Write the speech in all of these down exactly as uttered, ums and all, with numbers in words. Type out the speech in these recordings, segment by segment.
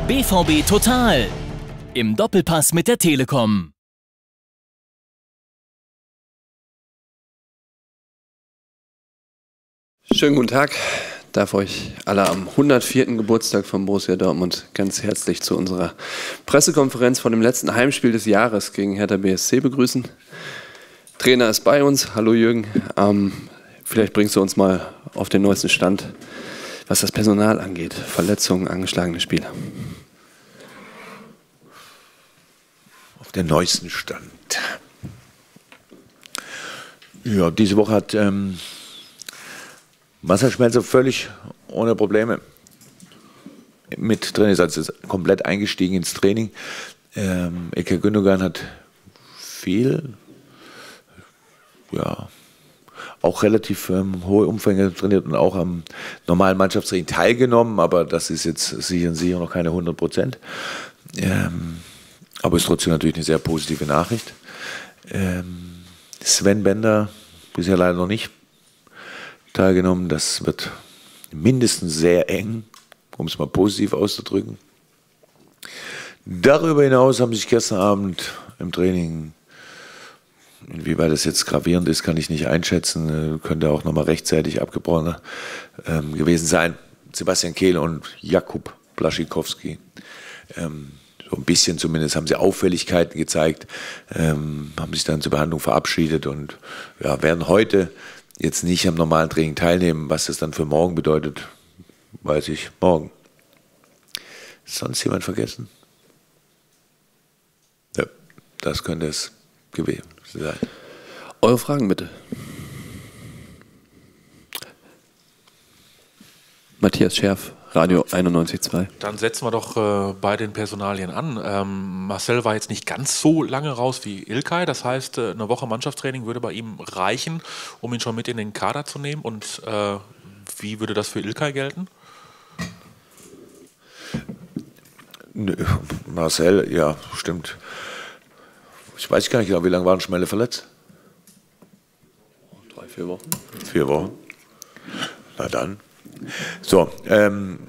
B V B Total im Doppelpass mit der Telekom. Schönen guten Tag. Ich darf euch alle am hundertvierten Geburtstag von Borussia Dortmund ganz herzlich zu unserer Pressekonferenz vor dem letzten Heimspiel des Jahres gegen Hertha B S C begrüßen. Trainer ist bei uns. Hallo Jürgen. Ähm, vielleicht bringst du uns mal auf den neuesten Stand, was das Personal angeht. Verletzungen, angeschlagene Spieler. Auf den neuesten Stand. Ja, diese Woche hat ähm, Marcel Schmelzer völlig ohne Probleme mit drin, ist also komplett eingestiegen ins Training. Ähm, İlkay Gündogan hat viel, ja, auch relativ ähm, hohe Umfänge trainiert und auch am normalen Mannschaftstraining teilgenommen, aber das ist jetzt sicher und sicher noch keine hundert Prozent. Ähm, aber ist trotzdem natürlich eine sehr positive Nachricht. Ähm, Sven Bender bisher leider noch nicht teilgenommen. Das wird mindestens sehr eng, um es mal positiv auszudrücken. Darüber hinaus haben sich gestern Abend im Training, inwieweit das jetzt gravierend ist, kann ich nicht einschätzen, könnte auch nochmal rechtzeitig abgebrochen ähm, gewesen sein, Sebastian Kehl und Jakub Blaszczykowski. Ähm, so ein bisschen zumindest haben sie Auffälligkeiten gezeigt, ähm, haben sich dann zur Behandlung verabschiedet und ja, werden heute jetzt nicht am normalen Training teilnehmen. Was das dann für morgen bedeutet, weiß ich morgen. Ist sonst jemand vergessen? Ja, das könnte es gewesen sein. Eure Fragen bitte. Matthias Scherf, Radio einundneunzig Komma zwei. Dann setzen wir doch äh, bei den Personalien an. Ähm, Marcel war jetzt nicht ganz so lange raus wie İlkay. Das heißt, äh, eine Woche Mannschaftstraining würde bei ihm reichen, um ihn schon mit in den Kader zu nehmen. Und äh, wie würde das für İlkay gelten? Marcel, ja, stimmt. Ich weiß gar nicht genau, wie lange waren Schmelle verletzt? Drei, vier Wochen. Vier Wochen. Na dann. So, ähm,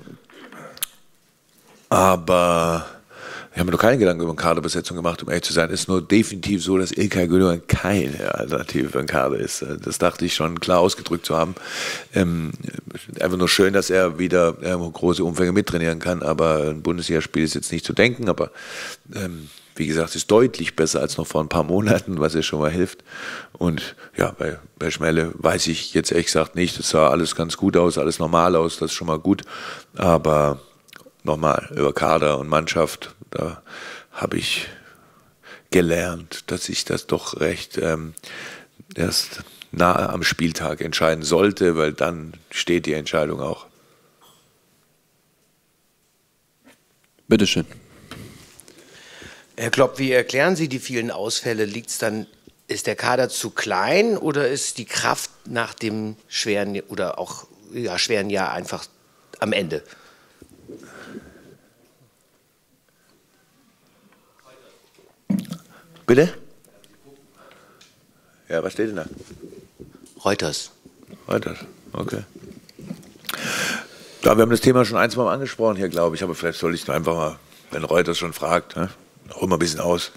aber ich habe mir noch keine Gedanken über eine Kaderbesetzung gemacht, um ehrlich zu sein. Es ist nur definitiv so, dass İlkay Gündogan keine Alternative für einen Kader ist. Das dachte ich schon klar ausgedrückt zu haben. Ähm, einfach nur schön, dass er wieder ähm, große Umfänge mittrainieren kann, aber ein Bundesligaspiel ist jetzt nicht zu denken, aber ähm, wie gesagt, ist deutlich besser als noch vor ein paar Monaten, was ja schon mal hilft. Und ja, bei, bei Schmelle weiß ich jetzt ehrlich gesagt nicht. Es sah alles ganz gut aus, alles normal aus, das ist schon mal gut. Aber nochmal, über Kader und Mannschaft, da habe ich gelernt, dass ich das doch recht ähm, erst nahe am Spieltag entscheiden sollte, weil dann steht die Entscheidung auch. Bitteschön. Herr Klopp, wie erklären Sie die vielen Ausfälle? Liegt's dann, ist der Kader zu klein oder ist die Kraft nach dem schweren oder auch ja, schweren Jahr einfach am Ende? Bitte? Ja, was steht denn da? Reuters. Reuters, okay. Ja, wir haben das Thema schon ein, zwei Mal angesprochen hier, glaube ich, aber vielleicht soll ich es einfach mal, wenn Reuters schon fragt, ne? Hol mal ein bisschen aus.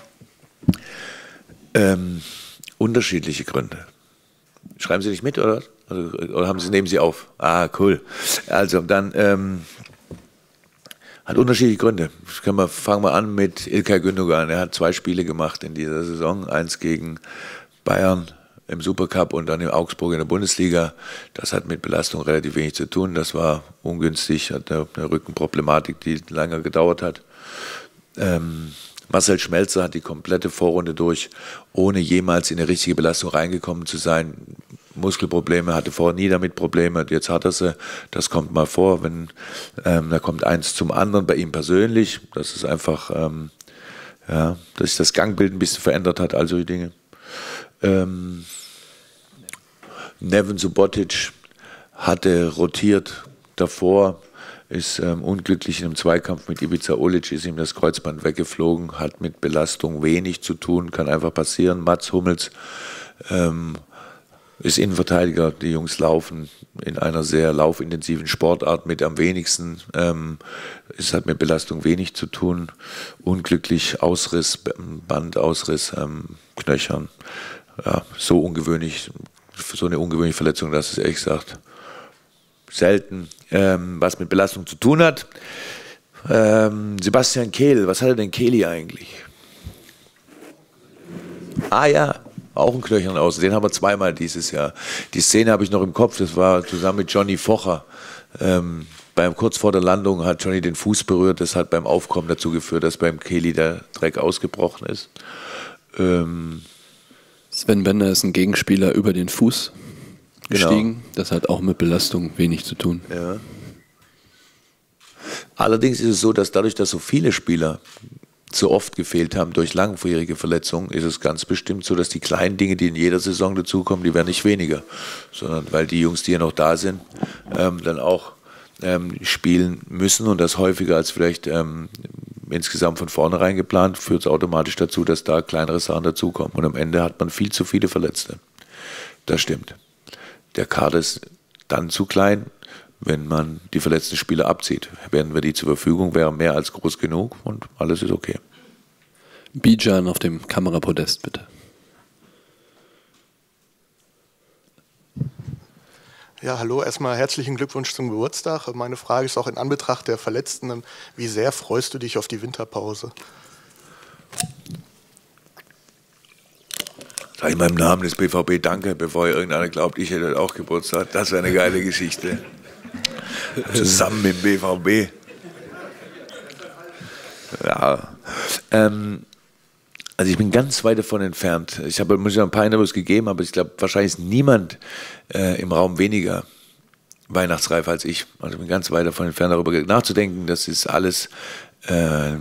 Ähm, unterschiedliche Gründe. Schreiben Sie nicht mit, oder? Oder haben Sie, nehmen Sie auf? Ah, cool. Also, dann ähm, hat unterschiedliche Gründe. Können wir, fangen wir an mit İlkay Gündogan. Er hat zwei Spiele gemacht in dieser Saison. Eins gegen Bayern im Supercup und dann in Augsburg in der Bundesliga. Das hat mit Belastung relativ wenig zu tun. Das war ungünstig, hat eine, eine Rückenproblematik, die lange gedauert hat. Ähm, Marcel Schmelzer hat die komplette Vorrunde durch, ohne jemals in eine richtige Belastung reingekommen zu sein. Muskelprobleme, hatte vorher nie damit Probleme, jetzt hat er sie. Das kommt mal vor, wenn ähm, da kommt eins zum anderen bei ihm persönlich. Das ist einfach, ähm, ja, dass sich das Gangbild ein bisschen verändert hat, all solche Dinge. Ähm, Neven Subotic hatte rotiert davor, ist ähm, unglücklich in einem Zweikampf mit Ivica Olic, ist ihm das Kreuzband weggeflogen, hat mit Belastung wenig zu tun, kann einfach passieren. Mats Hummels ähm, ist Innenverteidiger. Die Jungs laufen in einer sehr laufintensiven Sportart mit am wenigsten. Ähm, es hat mit Belastung wenig zu tun. Unglücklich, Ausriss, Bandausriss, ähm, Knöchern. Ja, so ungewöhnlich, so eine ungewöhnliche Verletzung, dass es ehrlich gesagt selten ähm, was mit Belastung zu tun hat. Ähm, Sebastian Kehl, was hatte denn Kehli eigentlich? Ah ja, auch ein Knöchern aus. Den haben wir zweimal dieses Jahr. Die Szene habe ich noch im Kopf, das war zusammen mit Johnny Focher. Ähm, beim, kurz vor der Landung hat Johnny den Fuß berührt, das hat beim Aufkommen dazu geführt, dass beim Kehli der Dreck ausgebrochen ist. Ähm, Sven Bender ist ein Gegenspieler über den Fuß gestiegen. Genau. Das hat auch mit Belastung wenig zu tun. Ja. Allerdings ist es so, dass dadurch, dass so viele Spieler so oft gefehlt haben durch langwierige Verletzungen, ist es ganz bestimmt so, dass die kleinen Dinge, die in jeder Saison dazukommen, die werden nicht weniger, sondern weil die Jungs, die ja noch da sind, ähm, dann auch ähm, spielen müssen und das häufiger als vielleicht ähm, insgesamt von vornherein geplant, führt es automatisch dazu, dass da kleinere Sachen dazukommen und am Ende hat man viel zu viele Verletzte. Das stimmt. Der Kader ist dann zu klein, wenn man die verletzten Spieler abzieht. Werden wir die zur Verfügung, wäre mehr als groß genug und alles ist okay. Bijan auf dem Kamerapodest, bitte. Ja, hallo, erstmal herzlichen Glückwunsch zum Geburtstag. Meine Frage ist auch in Anbetracht der Verletzten, wie sehr freust du dich auf die Winterpause? Sag ich mal im Namen des B V B Danke, bevor irgendeiner glaubt, ich hätte auch Geburtstag. Das wäre eine geile Geschichte. Zusammen mit dem B V B. Ja. Ähm, also ich bin ganz weit davon entfernt. Ich habe mir ein paar Interviews gegeben, aber ich glaube, wahrscheinlich ist niemand äh, im Raum weniger weihnachtsreif als ich. Also ich bin ganz weit davon entfernt, darüber nachzudenken. Das ist alles, äh,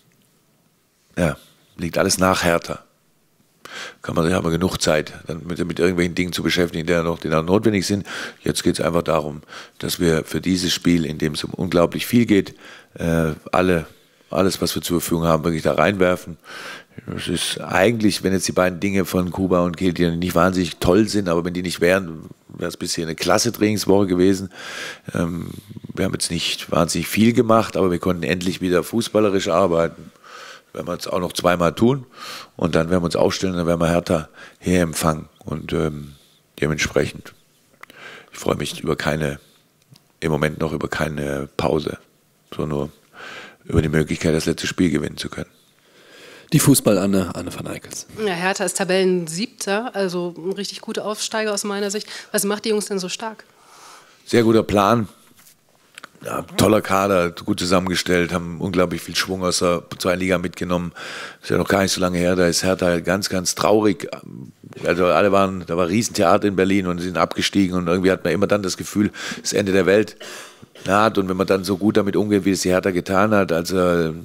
ja, liegt alles nach Hertha. Kann man sich aber genug Zeit, dann mit, mit irgendwelchen Dingen zu beschäftigen, die noch, die noch notwendig sind. Jetzt geht es einfach darum, dass wir für dieses Spiel, in dem es um unglaublich viel geht, äh, alle, alles, was wir zur Verfügung haben, wirklich da reinwerfen. Das ist eigentlich, wenn jetzt die beiden Dinge von Kuba und Kehl, die nicht wahnsinnig toll sind, aber wenn die nicht wären, wäre es bisher eine klasse Trainingswoche gewesen. Ähm, wir haben jetzt nicht wahnsinnig viel gemacht, aber wir konnten endlich wieder fußballerisch arbeiten. Werden wir es auch noch zweimal tun und dann werden wir uns aufstellen und dann werden wir Hertha hier empfangen und ähm, dementsprechend, ich freue mich über keine, im Moment noch über keine Pause, sondern nur über die Möglichkeit, das letzte Spiel gewinnen zu können. Die Fußball-Anne, Anne van Eickels. Ja, Hertha ist Tabellensiebter, also ein richtig guter Aufsteiger aus meiner Sicht. Was macht die Jungs denn so stark? Sehr guter Plan. Ja, toller Kader, gut zusammengestellt, haben unglaublich viel Schwung aus der zweiten Liga mitgenommen. Ist ja noch gar nicht so lange her, da ist Hertha ganz, ganz traurig. Also alle waren, da war Riesentheater in Berlin und sind abgestiegen und irgendwie hat man immer dann das Gefühl, das Ende der Welt naht und wenn man dann so gut damit umgeht, wie es die Hertha getan hat, also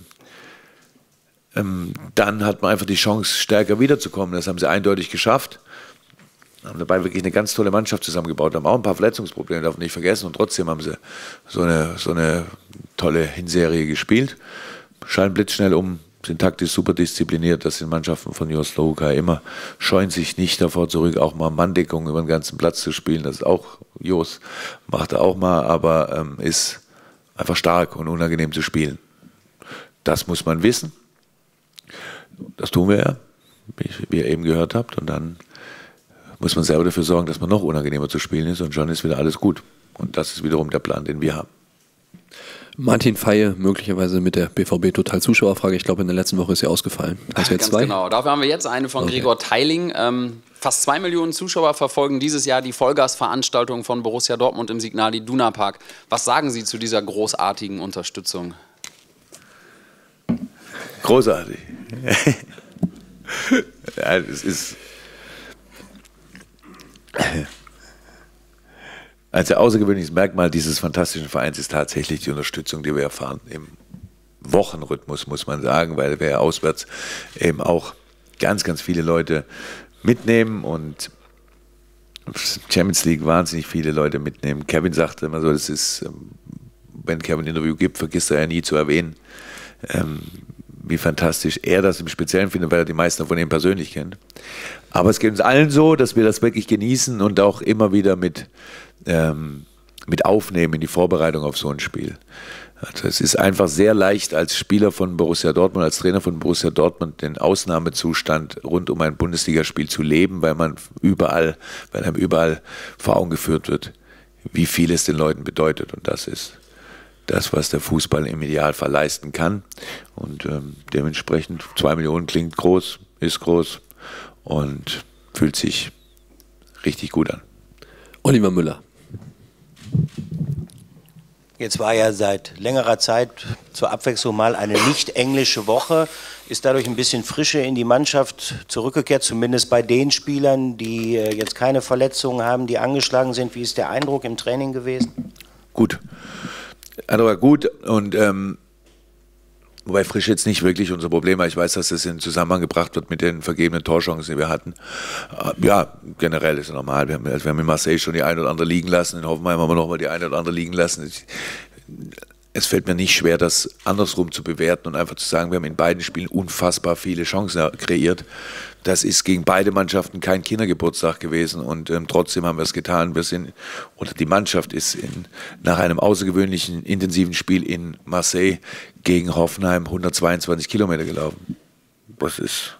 ähm, dann hat man einfach die Chance, stärker wiederzukommen. Das haben sie eindeutig geschafft. Haben dabei wirklich eine ganz tolle Mannschaft zusammengebaut, haben auch ein paar Verletzungsprobleme, darf man nicht vergessen und trotzdem haben sie so eine, so eine tolle Hinserie gespielt. Scheinen blitzschnell um, sind taktisch super diszipliniert, das sind Mannschaften von Jos Luhukay immer, scheuen sich nicht davor zurück, auch mal Manndeckung über den ganzen Platz zu spielen, das ist auch, Jos macht er auch mal, aber ähm, ist einfach stark und unangenehm zu spielen. Das muss man wissen, das tun wir ja, wie ihr eben gehört habt und dann muss man selber dafür sorgen, dass man noch unangenehmer zu spielen ist und schon ist wieder alles gut. Und das ist wiederum der Plan, den wir haben. Martin Feye, möglicherweise mit der B V B-Total-Zuschauerfrage. Ich glaube, in der letzten Woche ist sie ausgefallen. Hast du jetzt Ganz zwei? genau. Dafür haben wir jetzt eine von okay. Gregor Teiling. Ähm, fast zwei Millionen Zuschauer verfolgen dieses Jahr die Vollgasveranstaltung von Borussia Dortmund im Signal Iduna Park. Was sagen Sie zu dieser großartigen Unterstützung? Großartig. Ja, es ist... Also ein außergewöhnliches Merkmal dieses fantastischen Vereins ist tatsächlich die Unterstützung, die wir erfahren im Wochenrhythmus, muss man sagen, weil wir auswärts eben auch ganz, ganz viele Leute mitnehmen und Champions League wahnsinnig viele Leute mitnehmen. Kevin sagte immer so, das ist, wenn Kevin ein Interview gibt, vergisst er ja nie zu erwähnen, wie fantastisch er das im Speziellen findet, weil er die meisten von ihm persönlich kennt. Aber es geht uns allen so, dass wir das wirklich genießen und auch immer wieder mit, ähm, mit aufnehmen in die Vorbereitung auf so ein Spiel. Also es ist einfach sehr leicht als Spieler von Borussia Dortmund, als Trainer von Borussia Dortmund den Ausnahmezustand rund um ein Bundesligaspiel zu leben, weil man überall, weil einem überall vor Augen geführt wird, wie viel es den Leuten bedeutet. Und das ist das, was der Fußball im Idealfall leisten kann. Und ähm, dementsprechend zwei Millionen klingt groß, ist groß und fühlt sich richtig gut an. Oliver Müller. Jetzt war ja seit längerer Zeit zur Abwechslung mal eine nicht englische Woche. Ist dadurch ein bisschen Frische in die Mannschaft zurückgekehrt, zumindest bei den Spielern, die jetzt keine Verletzungen haben, die angeschlagen sind. Wie ist der Eindruck im Training gewesen? Gut. Also war gut und ähm, wobei Frische jetzt nicht wirklich unser Problem war. Ich weiß, dass das in Zusammenhang gebracht wird mit den vergebenen Torchancen, die wir hatten. Äh, ja, generell ist es normal. Wir haben, also wir haben in Marseille schon die eine oder andere liegen lassen. In Hoffenheim haben wir nochmal die eine oder andere liegen lassen. Ich, es fällt mir nicht schwer, das andersrum zu bewerten und einfach zu sagen, wir haben in beiden Spielen unfassbar viele Chancen kreiert. Das ist gegen beide Mannschaften kein Kindergeburtstag gewesen und ähm, trotzdem haben wir es getan. Wir sind, oder die Mannschaft ist in, nach einem außergewöhnlichen, intensiven Spiel in Marseille gegen Hoffenheim hundertzweiundzwanzig Kilometer gelaufen. Das ist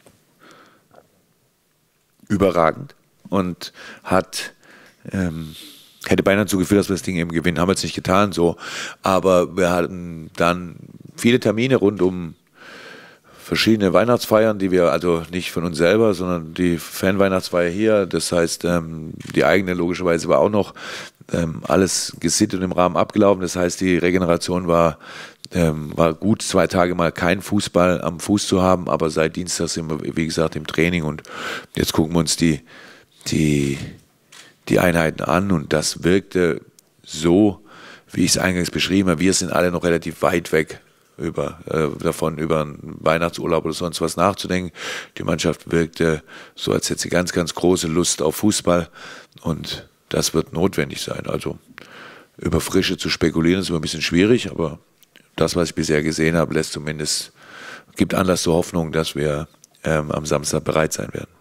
überragend und hat ähm, hätte beinahe dazu geführt, dass wir das Ding eben gewinnen. Haben wir jetzt nicht getan, so. Aber wir hatten dann viele Termine rund um verschiedene Weihnachtsfeiern, die wir, also nicht von uns selber, sondern die Fan-Weihnachtsfeier hier. Das heißt, ähm, die eigene logischerweise war auch noch ähm, alles gesittet und im Rahmen abgelaufen. Das heißt, die Regeneration war, ähm, war gut, zwei Tage mal kein Fußball am Fuß zu haben. Aber seit Dienstag sind wir, wie gesagt, im Training und jetzt gucken wir uns die, die die Einheiten an und das wirkte so, wie ich es eingangs beschrieben habe. Wir sind alle noch relativ weit weg über, äh, davon, über einen Weihnachtsurlaub oder sonst was nachzudenken. Die Mannschaft wirkte so, als hätte sie ganz, ganz große Lust auf Fußball und das wird notwendig sein. Also über Frische zu spekulieren ist immer ein bisschen schwierig, aber das, was ich bisher gesehen habe, lässt zumindest, gibt Anlass zur Hoffnung, dass wir ähm, am Samstag bereit sein werden.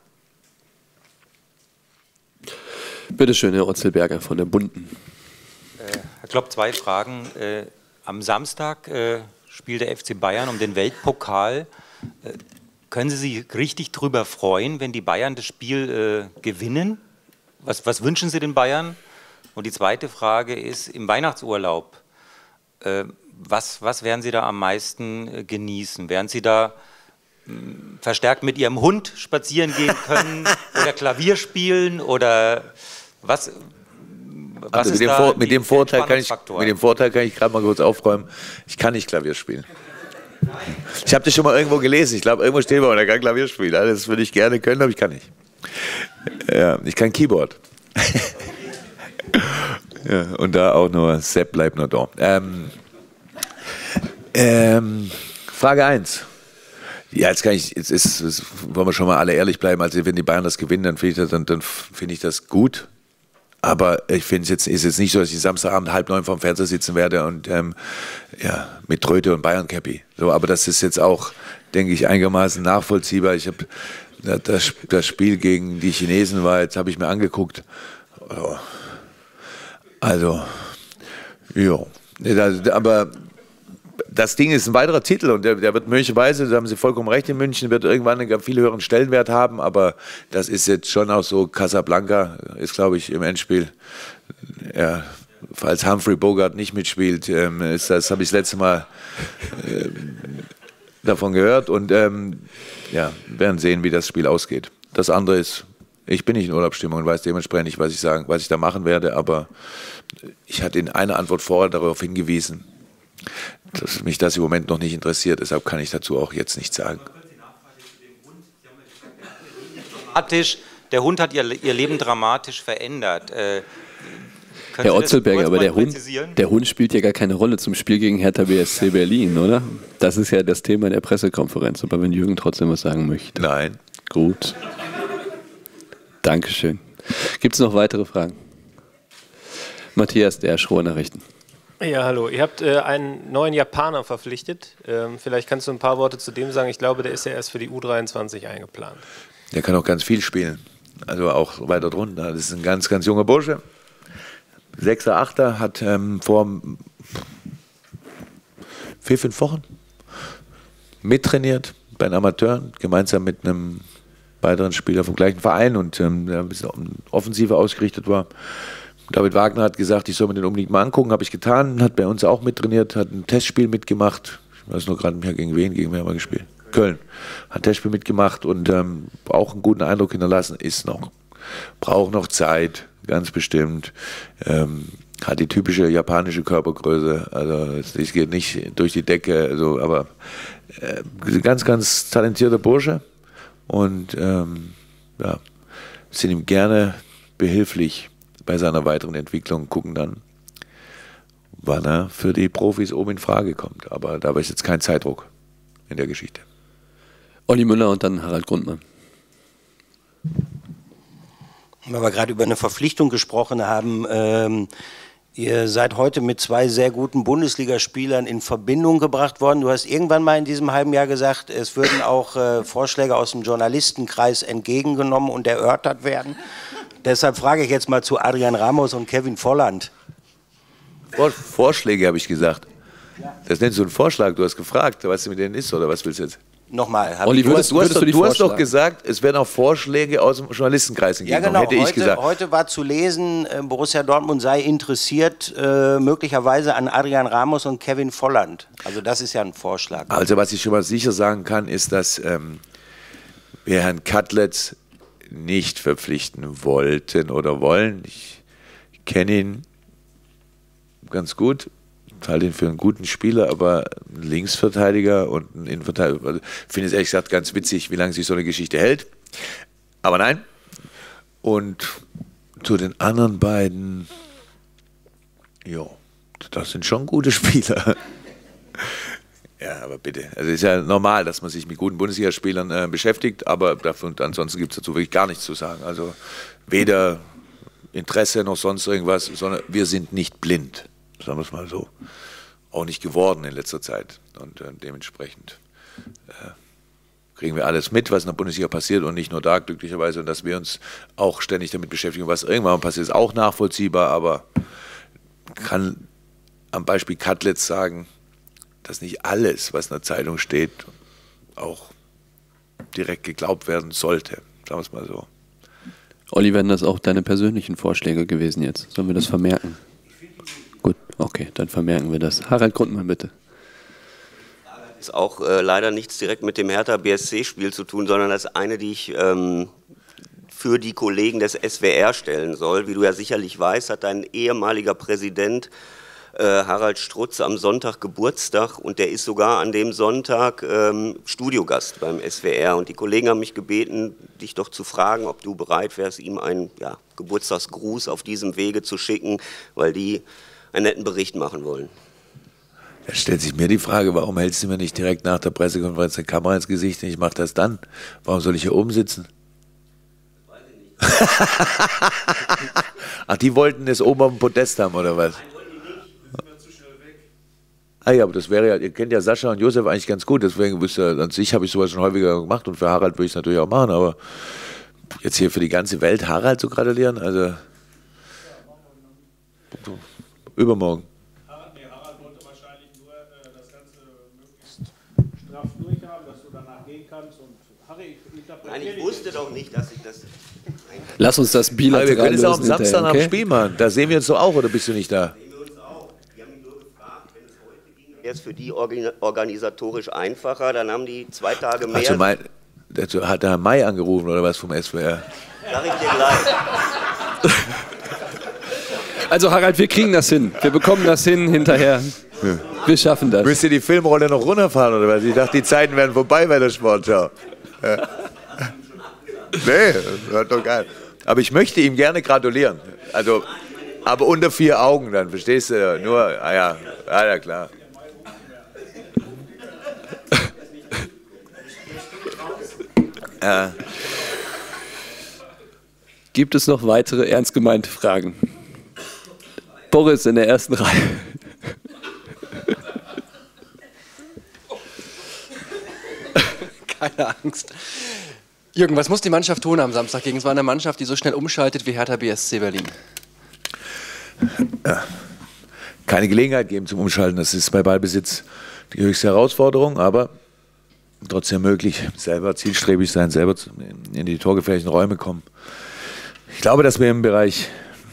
Bitte schön, Herr Otzelberger von der Bunten. Äh, Herr Klopp, zwei Fragen. Äh, am Samstag äh, spielt der F C Bayern um den Weltpokal. Äh, können Sie sich richtig drüber freuen, wenn die Bayern das Spiel äh, gewinnen? Was, was wünschen Sie den Bayern? Und die zweite Frage ist, im Weihnachtsurlaub, äh, was, was werden Sie da am meisten äh, genießen? Werden Sie da mh, verstärkt mit Ihrem Hund spazieren gehen können oder Klavier spielen oder was? was also mit, dem Vor mit, dem Vorteil kann ich, mit dem Vorteil kann ich gerade mal kurz aufräumen, ich kann nicht Klavier spielen. Ich habe das schon mal irgendwo gelesen, ich glaube irgendwo steht, man kann Klavier spielen. Das würde ich gerne können, aber ich kann nicht. Ja, ich kann Keyboard. Ja, und da auch nur Sepp bleibt nur da. Ähm, ähm, Frage eins. Ja, jetzt kann ich, jetzt ist, jetzt wollen wir schon mal alle ehrlich bleiben. Also wenn die Bayern das gewinnen, dann finde ich das, dann, dann finde ich das gut. Aber ich finde es jetzt, ist jetzt nicht so, dass ich Samstagabend halb neun vorm Fernseher sitzen werde und ähm, ja, mit Tröte und Bayern-Cappy. So, aber das ist jetzt auch, denke ich, einigermaßen nachvollziehbar. Ich habe das, das Spiel gegen die Chinesen war, jetzt habe ich mir angeguckt. Also, ja, aber das Ding ist ein weiterer Titel und der, der wird möglicherweise, da haben Sie vollkommen recht, in München wird irgendwann einen viel höheren Stellenwert haben, aber das ist jetzt schon auch so, Casablanca ist, glaube ich, im Endspiel, ja, falls Humphrey Bogart nicht mitspielt, ähm, ist das, habe ich das letzte Mal äh, davon gehört und ähm, ja, werden sehen, wie das Spiel ausgeht. Das andere ist, ich bin nicht in Urlaubsstimmung und weiß dementsprechend nicht, was ich sagen, was ich da machen werde, aber ich hatte in einer Antwort vorher darauf hingewiesen, dass mich das im Moment noch nicht interessiert, deshalb kann ich dazu auch jetzt nichts sagen. Der Hund hat ihr, ihr Leben dramatisch verändert. Äh, Herr Otzelberger, aber der Hund, der Hund spielt ja gar keine Rolle zum Spiel gegen Hertha B S C Berlin, oder? Das ist ja das Thema der Pressekonferenz, aber wenn Jürgen trotzdem was sagen möchte. Nein. Gut. Dankeschön. Gibt es noch weitere Fragen? Matthias, der Schroer Nachrichten. Ja, hallo. Ihr habt äh, einen neuen Japaner verpflichtet. Ähm, vielleicht kannst du ein paar Worte zu dem sagen. Ich glaube, der ist ja erst für die U dreiundzwanzig eingeplant. Der kann auch ganz viel spielen. Also auch weiter drunter. Das ist ein ganz, ganz junger Bursche. Sechser, Achter, hat ähm, vor vier, fünf Wochen mittrainiert bei den Amateuren, gemeinsam mit einem weiteren Spieler vom gleichen Verein und ähm, der ein bisschen offensiver ausgerichtet war. David Wagner hat gesagt, ich soll mir den unbedingt mal angucken, habe ich getan, hat bei uns auch mittrainiert, hat ein Testspiel mitgemacht. Ich weiß nur gerade nicht mehr gegen wen, gegen wen haben wir gespielt. Köln. Hat ein Testspiel mitgemacht und ähm, auch einen guten Eindruck hinterlassen, ist noch, braucht noch Zeit, ganz bestimmt. Ähm, hat die typische japanische Körpergröße, also es geht nicht durch die Decke, also, aber äh, ganz, ganz talentierter Bursche und ähm, ja, sind ihm gerne behilflich bei seiner weiteren Entwicklung, gucken dann, wann er für die Profis oben in Frage kommt. Aber dabei ist jetzt kein Zeitdruck in der Geschichte. Olli Müller und dann Harald Grundmann. Weil wir gerade über eine Verpflichtung gesprochen haben, ähm, ihr seid heute mit zwei sehr guten Bundesligaspielern in Verbindung gebracht worden. Du hast irgendwann mal in diesem halben Jahr gesagt, es würden auch äh, Vorschläge aus dem Journalistenkreis entgegengenommen und erörtert werden. Deshalb frage ich jetzt mal zu Adrian Ramos und Kevin Volland. Vor, Vorschläge habe ich gesagt. Das nennst du einen Vorschlag, du hast gefragt, was mit denen ist oder was willst du jetzt? Nochmal. Olli, du, hast, du, hast, doch, du hast doch gesagt, es werden auch Vorschläge aus dem Journalistenkreis entgegengenommen, ja, genau. hätte ich heute, gesagt. Heute war zu lesen, äh, Borussia Dortmund sei interessiert äh, möglicherweise an Adrian Ramos und Kevin Volland. Also das ist ja ein Vorschlag. Also was ich schon mal sicher sagen kann, ist, dass ähm, wir Herrn Cutlets nicht verpflichten wollten oder wollen. Ich kenne ihn ganz gut, halte ihn für einen guten Spieler, aber ein Linksverteidiger und ein Innenverteidiger, ich finde es ehrlich gesagt ganz witzig, wie lange sich so eine Geschichte hält. Aber nein. Und zu den anderen beiden, ja, das sind schon gute Spieler. Ja, aber bitte. Also es ist ja normal, dass man sich mit guten Bundesligaspielern äh, beschäftigt, aber dafür, und ansonsten gibt es dazu wirklich gar nichts zu sagen. Also weder Interesse noch sonst irgendwas, sondern wir sind nicht blind, sagen wir es mal so. Auch nicht geworden in letzter Zeit. Und äh, dementsprechend äh, kriegen wir alles mit, was in der Bundesliga passiert und nicht nur da, glücklicherweise. Und dass wir uns auch ständig damit beschäftigen, was irgendwann passiert, ist auch nachvollziehbar, aber kann am Beispiel Cutlets sagen, dass nicht alles, was in der Zeitung steht, auch direkt geglaubt werden sollte. Sagen wir es mal so. Olli, werden das auch deine persönlichen Vorschläge gewesen jetzt? Sollen wir das vermerken? Gut, okay, dann vermerken wir das. Harald Grundmann, bitte. Das ist auch äh, leider nichts direkt mit dem Hertha B S C-Spiel zu tun, sondern das ist eine, die ich ähm, für die Kollegen des S W R stellen soll. Wie du ja sicherlich weißt, hat dein ehemaliger Präsident Harald Strutz am Sonntag Geburtstag und der ist sogar an dem Sonntag ähm, Studiogast beim S W R und die Kollegen haben mich gebeten, dich doch zu fragen, ob du bereit wärst, ihm einen ja, Geburtstagsgruß auf diesem Wege zu schicken, weil die einen netten Bericht machen wollen. Da stellt sich mir die Frage, warum hältst du mir nicht direkt nach der Pressekonferenz eine Kamera ins Gesicht und ich mache das dann? Warum soll ich hier oben sitzen? Weiß ich nicht. Ach, die wollten es oben auf dem Podest haben, oder was? Ah ja, aber das wäre ja, ihr kennt ja Sascha und Josef eigentlich ganz gut, deswegen wisst ihr, an sich habe ich sowas schon häufiger gemacht und für Harald würde ich es natürlich auch machen, aber jetzt hier für die ganze Welt Harald zu gratulieren, also übermorgen. Harald, nee, Harald wollte wahrscheinlich nur äh, das Ganze möglichst straff durchhaben, dass du danach gehen kannst und Harry, ich interpretiere. Nein, ich wusste doch nicht, dass ich das... Lass uns das bilateral lösen. Wir können es auch am Samstag okay? am Spiel machen, da sehen wir uns doch auch, oder bist du nicht da? Jetzt für die organisatorisch einfacher, dann haben die zwei Tage mehr. Also mein, dazu hat der Herr May angerufen oder was vom S W R? Sag ich dir gleich. Also Harald, wir kriegen das hin. Wir bekommen das hin hinterher. Ja. Wir schaffen das. Müsst ihr die Filmrolle noch runterfahren oder was? Ich dachte, die Zeiten wären vorbei bei der Sportschau. Ja. Nee, das war doch geil. Aber ich möchte ihm gerne gratulieren. Also, aber unter vier Augen dann, verstehst du? Nur, ah ja, ah ja klar. Äh, gibt es noch weitere ernst gemeinte Fragen? Boris in der ersten Reihe. keine Angst. Jürgen, was muss die Mannschaft tun am Samstag gegen so eine Mannschaft, die so schnell umschaltet wie Hertha B S C Berlin? Ja. Keine Gelegenheit geben zum Umschalten. Das ist bei Ballbesitz die höchste Herausforderung, aber trotzdem möglich. Selber zielstrebig sein, selber in die torgefährlichen Räume kommen. Ich glaube, dass wir im Bereich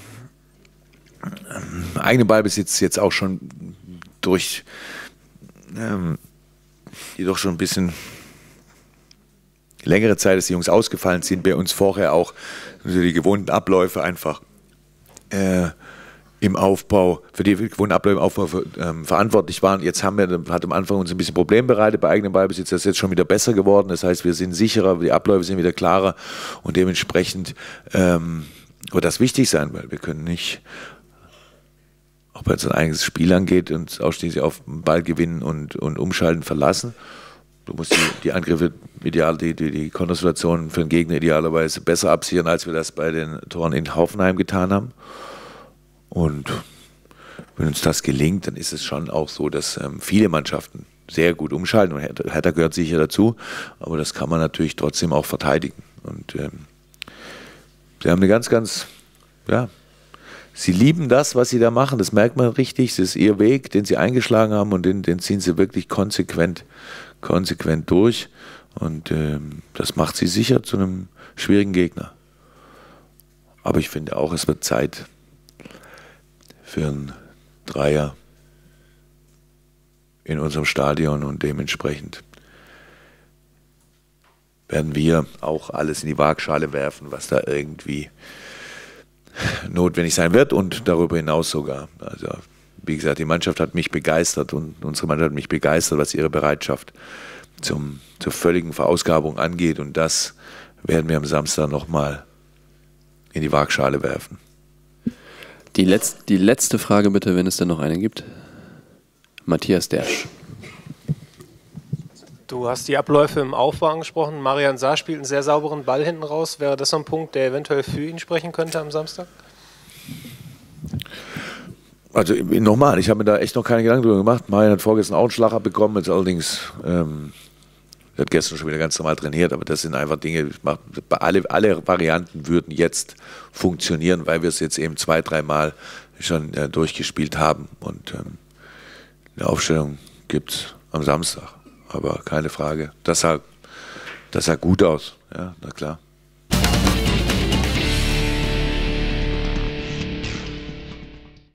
ähm, eigenen Ballbesitz jetzt auch schon durch ähm, jedoch schon ein bisschen längere Zeit, dass die Jungs ausgefallen sind, bei uns vorher auch die gewohnten Abläufe einfach äh, im Aufbau, für die gewohnten Abläufe im Aufbau für, ähm, verantwortlich waren. Jetzt haben wir, hat am Anfang uns ein bisschen Probleme bereitet bei eigenem Ballbesitz, das ist jetzt schon wieder besser geworden. Das heißt, wir sind sicherer, die Abläufe sind wieder klarer und dementsprechend ähm, wird das wichtig sein, weil wir können nicht, auch wenn es ein eigenes Spiel angeht, uns ausschließlich auf den Ball gewinnen und, und umschalten verlassen. Du musst die, die Angriffe, ideal, die, die, die Kontersituationen für den Gegner idealerweise besser absichern, als wir das bei den Toren in Hoffenheim getan haben. Und wenn uns das gelingt, dann ist es schon auch so, dass ähm, viele Mannschaften sehr gut umschalten. Und Hertha, Hertha gehört sicher dazu, aber das kann man natürlich trotzdem auch verteidigen. Und ähm, sie haben eine ganz, ganz, ja, sie lieben das, was sie da machen, das merkt man richtig. Es ist ihr Weg, den sie eingeschlagen haben und den, den ziehen sie wirklich konsequent, konsequent durch. Und ähm, das macht sie sicher zu einem schwierigen Gegner. Aber ich finde auch, es wird Zeit für einen Dreier in unserem Stadion und dementsprechend werden wir auch alles in die Waagschale werfen, was da irgendwie notwendig sein wird und darüber hinaus sogar. Also wie gesagt, die Mannschaft hat mich begeistert und unsere Mannschaft hat mich begeistert, was ihre Bereitschaft zum, zur völligen Verausgabung angeht und das werden wir am Samstag nochmal in die Waagschale werfen. Die, Letz-, die letzte Frage bitte, wenn es denn noch eine gibt. Matthias Dersch. Du hast die Abläufe im Aufbau angesprochen. Marian Sarr spielt einen sehr sauberen Ball hinten raus. Wäre das so ein Punkt, der eventuell für ihn sprechen könnte am Samstag? Also nochmal, ich habe mir da echt noch keine Gedanken drüber gemacht. Marian hat vorgestern auch einen Schlag abbekommen, jetzt allerdings ähm, hat gestern schon wieder ganz normal trainiert, aber das sind einfach Dinge, alle, alle Varianten würden jetzt funktionieren, weil wir es jetzt eben zwei, dreimal schon äh, durchgespielt haben und ähm, eine Aufstellung gibt es am Samstag, aber keine Frage. Das sah, das sah gut aus, ja, na klar.